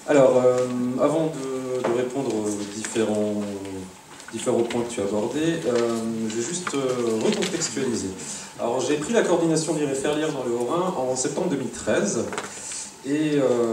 Alors, avant de répondre aux différents points que tu as abordés, je vais juste recontextualiser. Alors, j'ai pris la coordination Lire et Faire Lire dans le Haut-Rhin en septembre 2013, et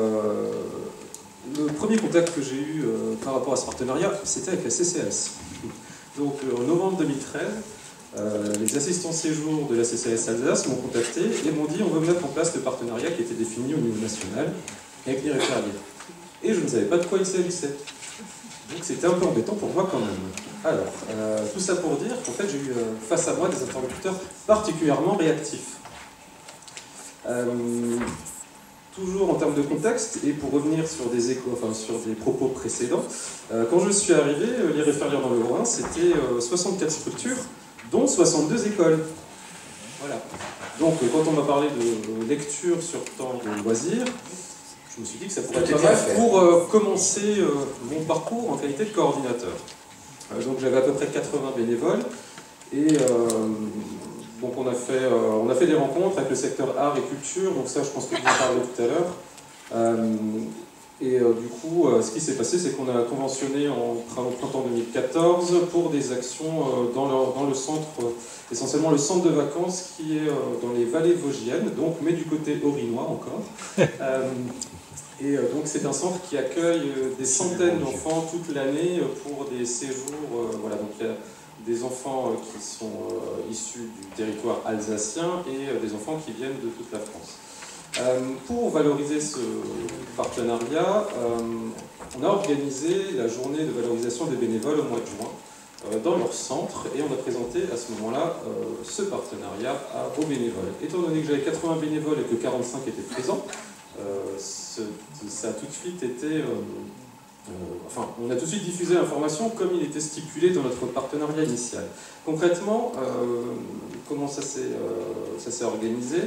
le premier contact que j'ai eu par rapport à ce partenariat, c'était avec la CCAS. Donc, en novembre 2013, les assistants séjour de la CCAS Alsace m'ont contacté et m'ont dit on veut mettre en place le partenariat qui était défini au niveau national avec Lire et Faire Lire. Et je ne savais pas de quoi il s'agissait. Donc c'était un peu embêtant pour moi quand même. Alors, tout ça pour dire qu'en fait j'ai eu face à moi des interlocuteurs particulièrement réactifs. Toujours en termes de contexte, et pour revenir sur des sur des propos précédents, quand je suis arrivé, Lire et Faire Lire dans le Haut-Rhin, c'était 64 structures, dont 62 écoles. Voilà. Donc quand on m'a parlé de lecture sur temps de loisirs, je me suis dit que ça pourrait être pas mal pour commencer mon parcours en qualité de coordinateur. Donc j'avais à peu près 80 bénévoles, et donc on a fait des rencontres avec le secteur art et culture, donc ça je pense que je vais en parler tout à l'heure. Du coup, ce qui s'est passé, c'est qu'on a conventionné au printemps 2014 pour des actions dans le centre, essentiellement le centre de vacances qui est dans les vallées vosgiennes, donc mais du côté haut-rhinois encore. Donc c'est un centre qui accueille des centaines d'enfants toute l'année pour des séjours. Voilà, donc il y a des enfants qui sont issus du territoire alsacien et des enfants qui viennent de toute la France. Pour valoriser ce partenariat, on a organisé la journée de valorisation des bénévoles au mois de juin dans leur centre, et on a présenté à ce moment-là ce partenariat aux bénévoles. Étant donné que j'avais 80 bénévoles et que 45 étaient présents, ça a tout de suite été... on a tout de suite diffusé l'information comme il était stipulé dans notre partenariat initial. Concrètement, comment ça s'est organisé?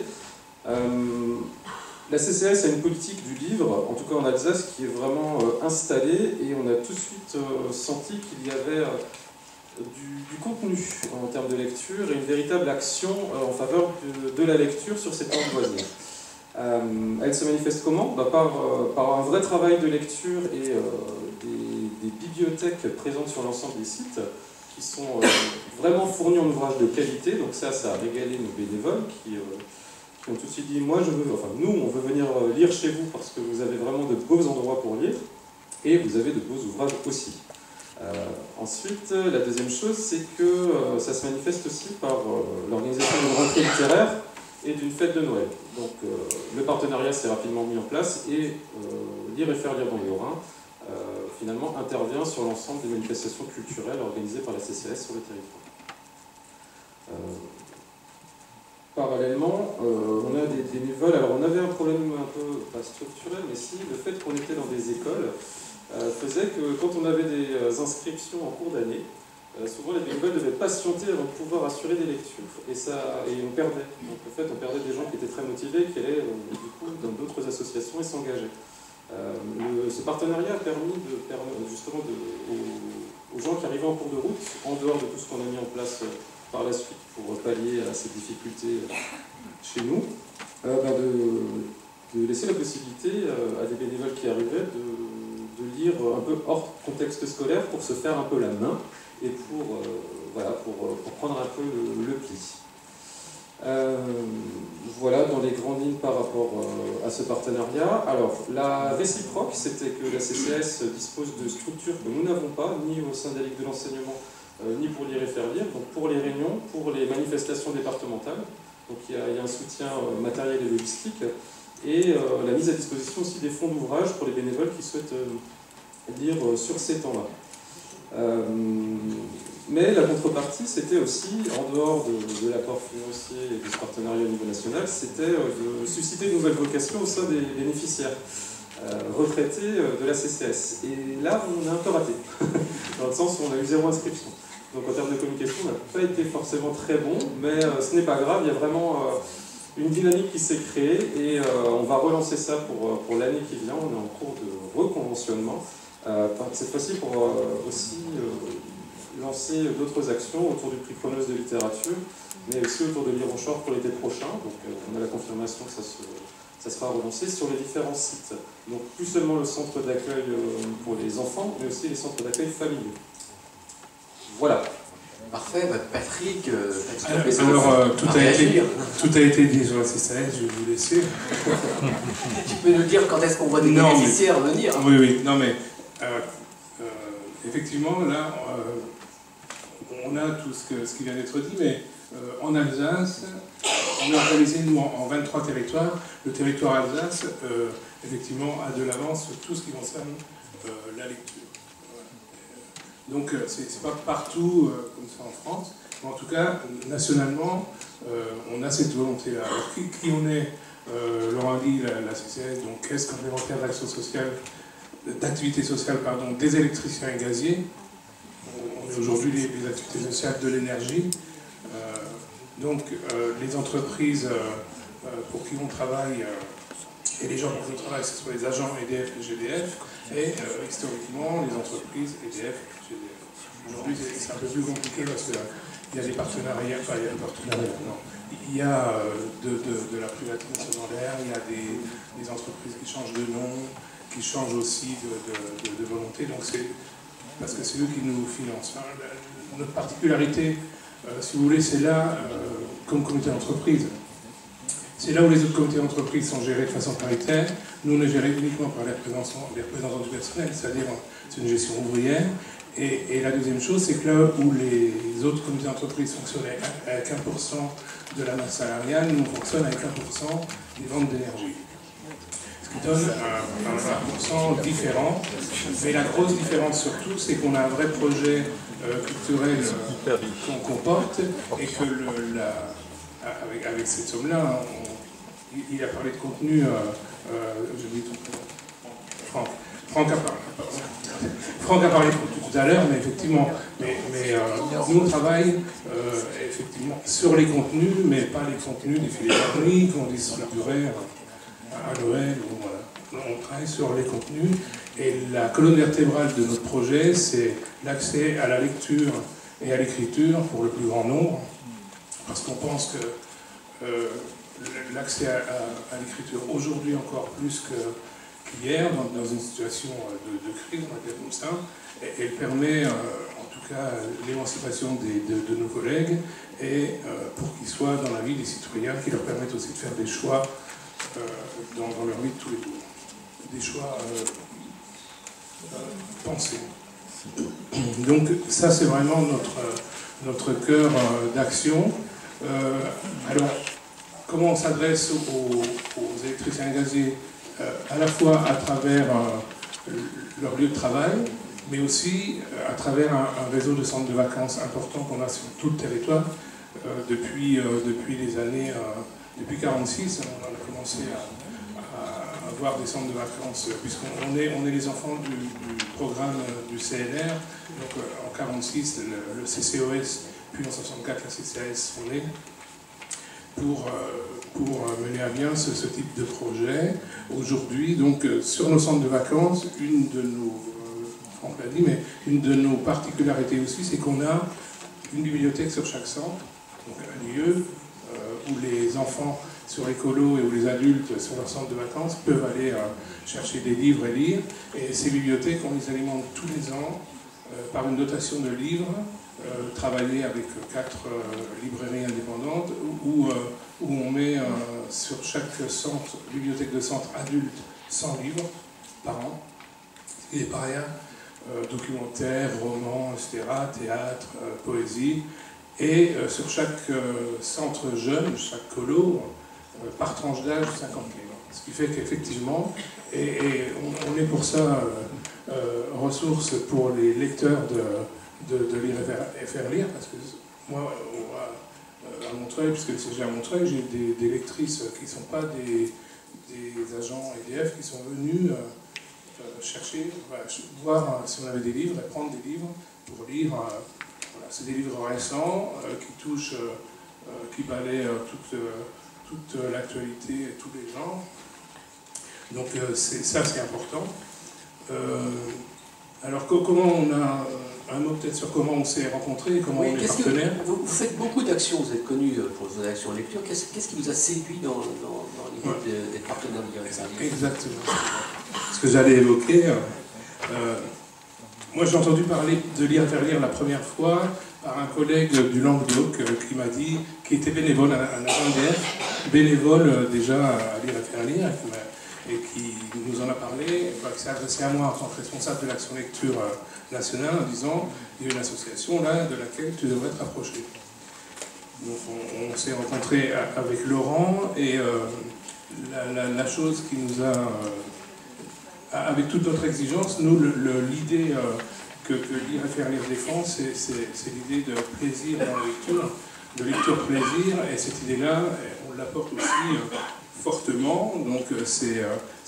La CCAS a une politique du livre, en tout cas en Alsace, qui est vraiment installée, et on a tout de suite senti qu'il y avait du contenu en termes de lecture et une véritable action en faveur de la lecture sur ces temps de loisirs. Elle se manifeste comment? Par un vrai travail de lecture et des bibliothèques présentes sur l'ensemble des sites qui sont vraiment fournies en ouvrages de qualité. Donc ça a régalé nos bénévoles qui ont tout de suite dit nous on veut venir lire chez vous parce que vous avez vraiment de beaux endroits pour lire et vous avez de beaux ouvrages aussi. Ensuite, la deuxième chose, c'est que ça se manifeste aussi par l'organisation d'une rentrée littéraire et d'une fête de Noël. Donc le partenariat s'est rapidement mis en place, et Lire et Faire Lire dans le Haut-Rhin finalement intervient sur l'ensemble des manifestations culturelles organisées par la CCAS sur le territoire. Parallèlement, on a des bénévoles. Alors on avait un problème un peu, pas structurel, mais si, le fait qu'on était dans des écoles faisait que quand on avait des inscriptions en cours d'année, souvent les bénévoles devaient patienter avant de pouvoir assurer des lectures, et on perdait. Donc en fait on perdait des gens qui étaient très motivés, qui allaient du coup dans d'autres associations et s'engager. Ce partenariat a permis justement aux gens qui arrivaient en cours de route, en dehors de tout ce qu'on a mis en place par la suite pour pallier à ces difficultés chez nous, de laisser la possibilité à des bénévoles qui arrivaient de lire un peu hors contexte scolaire pour se faire un peu la main et pour prendre un peu le pli. Voilà dans les grandes lignes par rapport à ce partenariat. Alors la réciproque, c'était que la CCAS dispose de structures que nous n'avons pas, ni au sein de la Ligue de l'enseignement, ni pour Lire et Faire Lire, donc pour les réunions, pour les manifestations départementales. Donc il y a un soutien matériel et logistique, et la mise à disposition aussi des fonds d'ouvrage pour les bénévoles qui souhaitent lire sur ces temps-là. Mais la contrepartie, c'était aussi, en dehors de l'apport financier et du partenariat au niveau national, c'était de susciter de nouvelles vocations au sein des bénéficiaires retraités de la CCAS. Et là, on a un peu raté, dans le sens où on a eu 0 inscription. Donc en termes de communication, on n'a pas été forcément très bon, mais ce n'est pas grave, il y a vraiment une dynamique qui s'est créée, et on va relancer ça pour l'année qui vient. On est en cours de reconventionnement, cette fois-ci pour aussi lancer d'autres actions autour du prix Chronos de littérature, mais aussi autour de Lire en Short pour l'été prochain. Donc on a la confirmation que ça sera relancé sur les différents sites. Donc plus seulement le centre d'accueil pour les enfants, mais aussi les centres d'accueil familiaux. Voilà. Parfait, Patrick, alors tout a été dit sur la CCAS, je vais vous laisser. Tu peux nous dire quand est-ce qu'on voit des bénéficiaires venir? Oui, non mais effectivement là on a tout ce qui vient d'être dit, mais en Alsace, on a organisé nous en 23 territoires. Le territoire Alsace effectivement a de l'avance sur tout ce qui concerne la lecture. Donc c'est pas partout comme ça en France, mais en tout cas nationalement on a cette volonté-là. Alors qui on est, Laurent dit la CCS, donc Caisse complémentaire d'action sociale, d'activité sociale pardon, des électriciens et gaziers. On est aujourd'hui les activités sociales de l'énergie. Donc les entreprises pour qui on travaille et les gens pour qui on travaille, ce sont les agents EDF et GDF, et historiquement les entreprises EDF et GDF. Aujourd'hui c'est un peu plus compliqué parce qu'il y a des partenariats, enfin il y a des partenariats, non. Il y a de la privatisation dans l'air, il y a des entreprises qui changent de nom, qui changent aussi de volonté, donc c'est parce que c'est eux qui nous financent. Enfin, notre particularité, si vous voulez, c'est là, comme comité d'entreprise. C'est là où les autres comités d'entreprise sont gérés de façon paritaire. Nous, on est gérés uniquement par les représentants du personnel, c'est-à-dire c'est une gestion ouvrière. Et la deuxième chose, c'est que là où les autres comités d'entreprise fonctionnaient avec 1% de la masse salariale, nous on fonctionne avec 1% des ventes d'énergie. Ce qui donne un 1% différent. Mais la grosse différence surtout, c'est qu'on a un vrai projet culturel qu'on porte et que avec cette somme-là, il a parlé de contenu, je dis Franck a parlé de contenu tout à l'heure, mais effectivement, nous on travaille effectivement sur les contenus, mais pas les contenus des filets de nuit qu'on distribuerait à Noël, voilà. On travaille sur les contenus, et la colonne vertébrale de notre projet, c'est l'accès à la lecture et à l'écriture pour le plus grand nombre, parce qu'on pense que l'accès à l'écriture aujourd'hui encore plus qu'hier, dans une situation de crise, on va dire comme ça, elle permet en tout cas l'émancipation de nos collègues, et pour qu'ils soient dans la vie des citoyens, qui leur permettent aussi de faire des choix dans leur vie de tous les jours. Des choix pensés. Donc ça c'est vraiment notre cœur d'action. Alors, comment on s'adresse aux électriciens gaziers, à la fois à travers leur lieu de travail, mais aussi à travers un réseau de centres de vacances important qu'on a sur tout le territoire depuis les années, depuis 1946, on a commencé à avoir des centres de vacances, puisqu'on est les enfants du programme du CNR, donc en 1946 le CCOS, puis en 1964 la CCAS sont nés, pour mener à bien ce type de projet. Aujourd'hui, donc sur nos centres de vacances, une de nos, Franck l'a dit, mais une de nos particularités aussi, c'est qu'on a une bibliothèque sur chaque centre, donc un lieu où les enfants sur les colos et où les adultes sur leur centre de vacances peuvent aller chercher des livres et lire. Et ces bibliothèques, on les alimente tous les ans par une dotation de livres, travaillée avec 4 librairies indépendantes, où on met sur chaque centre, bibliothèque de centre adulte, 100 livres par an, ce qui n'est pas rien, documentaires, romans, etc., théâtre, poésie, et sur chaque centre jeune, chaque colo, par tranche d'âge, 50 livres. Ce qui fait qu'effectivement, et on est pour ça ressource pour les lecteurs de lire et faire lire, parce que moi, à Montreuil, puisque le CG à Montreuil, j'ai des lectrices qui ne sont pas des agents EDF, qui sont venus chercher, voir si on avait des livres, et prendre des livres pour lire. Voilà, c'est des livres récents qui touchent, qui balayent toute l'actualité et tous les genres. Donc ça, c'est important. Alors comment on a un mot peut-être sur comment on s'est rencontrés et comment on est partenaires. Vous faites beaucoup d'actions, vous êtes connu pour vos actions de lecture. Qu'est-ce qui vous a séduit dans l'idée d'être partenaire de Direction? Exactement. ce que j'allais évoquer. Moi, j'ai entendu parler de Lire faire lire la première fois par un collègue du Languedoc qui m'a dit, qui était bénévole, un agent EDF, bénévole déjà à Lire et faire lire, et qui nous en a parlé, qui s'est adressé à moi en tant que responsable de l'action lecture nationale en disant il y a une association là de laquelle tu devrais te rapprocher. Donc on s'est rencontré avec Laurent et la chose qui nous a, avec toute notre exigence, nous l'idée que Lire et faire lire défend, c'est l'idée de plaisir dans la lecture plaisir, et cette idée-là, on l'apporte aussi fortement, donc c'est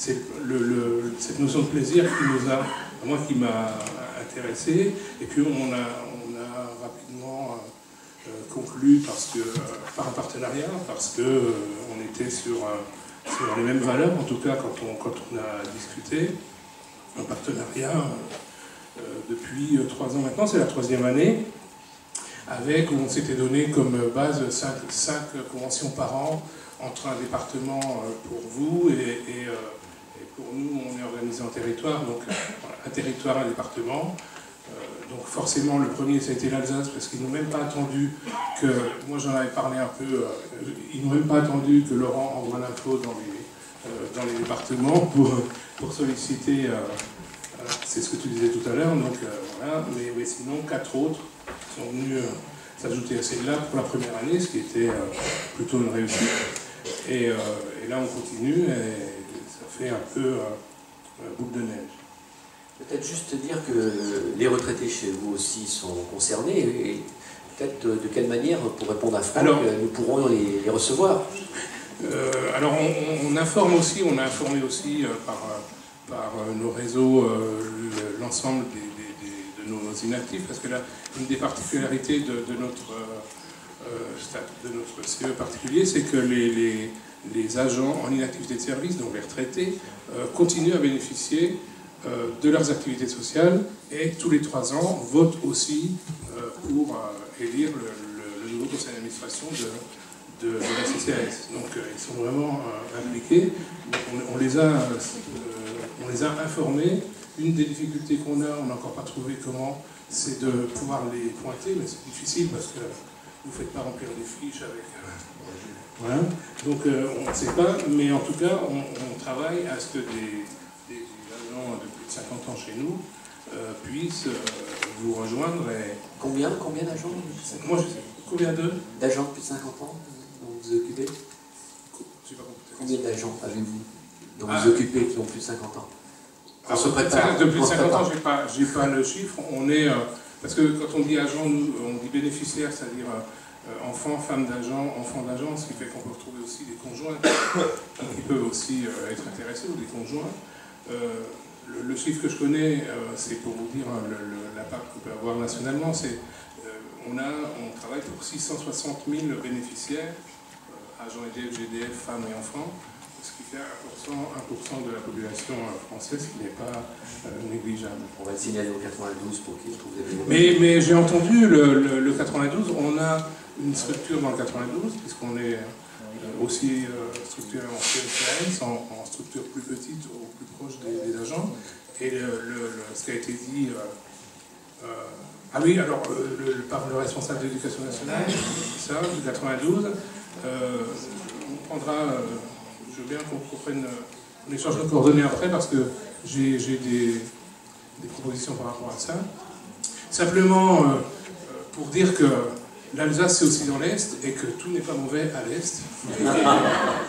cette notion de plaisir qui m'a intéressé, et puis on a rapidement conclu par un partenariat, parce qu'on était sur les mêmes valeurs, en tout cas quand on a discuté, un partenariat depuis 3 ans maintenant, c'est la 3e année, où on s'était donné comme base 5 conventions par an, entre un département pour vous et pour nous, on est organisé en territoire, donc un territoire, un département. Donc forcément, le premier, ça a été l'Alsace, parce qu'ils n'ont même pas attendu que, moi j'en avais parlé un peu, ils n'ont même pas attendu que Laurent envoie l'info dans les départements pour solliciter, c'est ce que tu disais tout à l'heure, donc voilà, mais sinon 4 autres sont venus s'ajouter à celle-là pour la première année, ce qui était plutôt une réussite. Et là, on continue et ça fait un peu boule de neige. Peut-être juste dire que les retraités chez vous aussi sont concernés et peut-être de quelle manière, pour répondre à Franck, nous pourrons les recevoir. Alors, on informe aussi, on a informé aussi par nos réseaux l'ensemble de nos inactifs, parce que là, une des particularités de notre CE particulier, c'est que les agents en inactivité de service, donc les retraités, continuent à bénéficier de leurs activités sociales et tous les 3 ans votent aussi pour élire le nouveau conseil d'administration de la CCAS. Donc ils sont vraiment impliqués. On les a informés. Une des difficultés qu'on a, on n'a encore pas trouvé comment, c'est de pouvoir les pointer, mais c'est difficile parce que vous ne faites pas remplir des fiches avec... voilà. Donc on ne sait pas, mais en tout cas, on travaille à ce que des agents de plus de 50 ans chez nous puissent vous rejoindre. Et... Combien d'agents? Moi, je sais. Combien d'agents de plus de 50 ans dont vous occupez? Combien d'agents avez-vous dont vous occupez qui ont plus de 50 ans? On se prépare. De plus de 50 ans, j'ai pas le chiffre. On est... parce que quand on dit agent, on dit bénéficiaire, c'est-à-dire enfants, femmes d'agents, enfants d'agents, ce qui fait qu'on peut retrouver aussi des conjoints qui peuvent aussi être intéressés, ou des conjoints. Le chiffre que je connais, c'est pour vous dire l'impact qu'on peut avoir nationalement, c'est on travaille pour 660 000 bénéficiaires, agents EDF, GDF, femmes et enfants, ce qui fait 1% de la population française, ce qui n'est pas négligeable. On va le signaler au 92 pour qu'ils trouvent des... Mais j'ai entendu le 92, on a une structure dans le 92, puisqu'on est aussi structuré en CCAS, en structure plus petite, au plus proche des agents. Et ce qui a été dit... ah oui, alors, par le responsable de l'éducation nationale, ça, du 92, on prendra... je veux bien qu'on prenne... On échange nos coordonnées après, parce que j'ai des propositions par rapport à ça. Simplement, pour dire que l'Alsace, c'est aussi dans l'Est, et que tout n'est pas mauvais à l'Est.